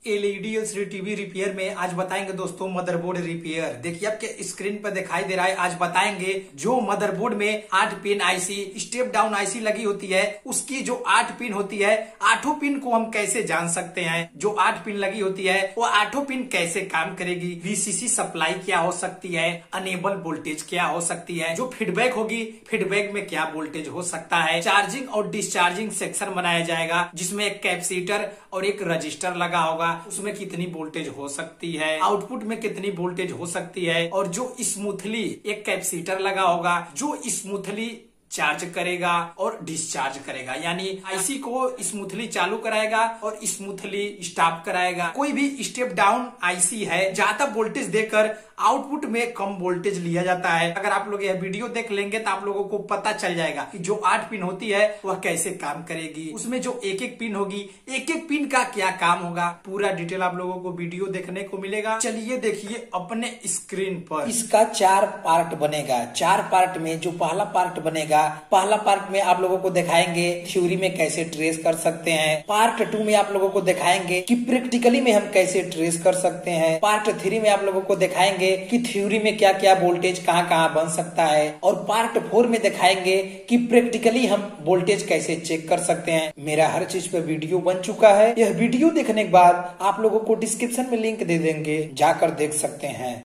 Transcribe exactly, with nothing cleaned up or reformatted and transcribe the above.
LED LCD TV repair में आज बताएंगे दोस्तों मदरबोर्ड रिपेयर। देखिए आपके स्क्रीन पर दिखाई दे रहा है। आज बताएंगे जो मदरबोर्ड में आठ pin IC step down IC लगी होती है, उसकी जो आठ पिन होती है, आठों पिन को हम कैसे जान सकते हैं। जो आठ पिन लगी होती है वो आठों पिन कैसे काम करेगी, वीसीसी सप्लाई क्या हो सकती है, अनेबल वोल्टेज क्या हो सकती है, जो फीडबैक होगी फीडबैक में क्या वोल्टेज हो सकता है। चार्जिंग और डिस्चार्जिंग सेक्शन बनाया जाएगा जिसमें एक कैपेसिटर और एक रजिस्टर लगा होगा, उसमें कितनी वोल्टेज हो सकती है, आउटपुट में कितनी वोल्टेज हो सकती है। और जो स्मूथली एक कैपेसिटर लगा होगा जो स्मूथली चार्ज करेगा और डिस्चार्ज करेगा, यानी आईसी को स्मूथली चालू कराएगा और स्मूथली स्टॉप कराएगा। कोई भी स्टेप डाउन आईसी है, ज्यादा वोल्टेज देकर आउटपुट में कम वोल्टेज लिया जाता है। अगर आप लोग यह वीडियो देख लेंगे तो आप लोगों को पता चल जाएगा कि जो आठ पिन होती है वह कैसे काम करेगी, उसमें जो एक एक पिन होगी एक एक पिन का क्या काम होगा, पूरा डिटेल आप लोगों को वीडियो देखने को मिलेगा। चलिए देखिए अपने स्क्रीन पर। इसका चार पार्ट बनेगा। चार पार्ट में जो पहला पार्ट बनेगा, पहला पार्ट में आप लोगों को दिखाएंगे थ्योरी में कैसे ट्रेस कर सकते हैं। पार्ट टू में आप लोगों को दिखाएंगे कि प्रैक्टिकली में हम कैसे ट्रेस कर सकते हैं। पार्ट थ्री में आप लोगों को दिखाएंगे कि थ्योरी में क्या क्या वोल्टेज कहाँ कहाँ बन सकता है। और पार्ट फोर में दिखाएंगे कि प्रैक्टिकली हम वोल्टेज कैसे चेक कर सकते हैं। मेरा हर चीज पे वीडियो बन चुका है। यह वीडियो देखने के बाद आप लोगों को डिस्क्रिप्शन में लिंक दे देंगे, जाकर देख सकते हैं।